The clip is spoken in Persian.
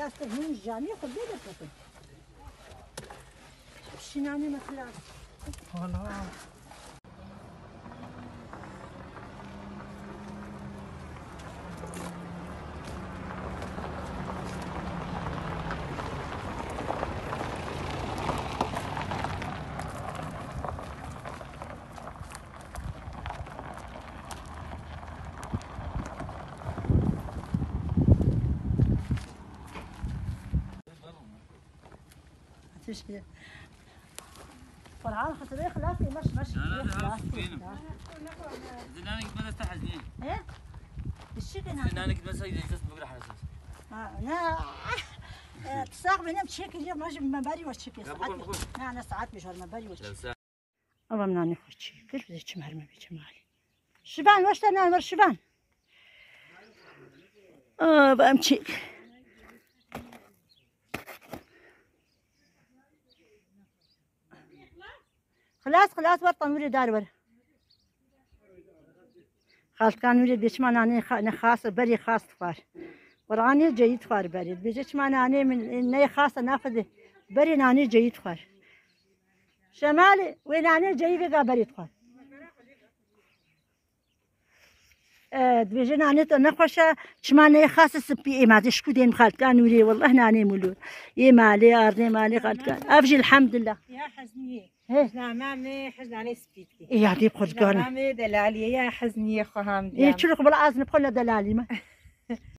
خلاص تهون الجامع خذ لي دقيقة شناني ما خلاص والله تشكي فرعان خسري خلاص مش خلاص زنانك ما تحزنين ايه الشكل زنانك بس هي جالس بقول على اساس انا تساق بنام تشكي اليوم ما بري وشكي انا ساعات مش ما بري وشكي أبا من أنا خوشي كل ذي كمهر ما بيجمالي شبان وش أنا ور شبان بأمشي خلاص ورطة نوري دار ور خالت كان نوري بيش ما أنا خاص بري خاص فار وراني جيد فار بري بيش ما أنا من ني خاصة ناخذ بري ناني جيد فار شمالي وين أنا جيد بقى بري فار بيجي ناني نخوشة شماني خاص سبي ما تشكو دين خالت كان نوري والله ناني مولود مالي أرني مالي خالت كان أفجي الحمد لله يا حزنية إيه مامي حزن علي سبيتكي إيه عدي بخرج قانا مامي دلالي يا حزنية خهام إيه شو لك بالعازم بقول دلالي ما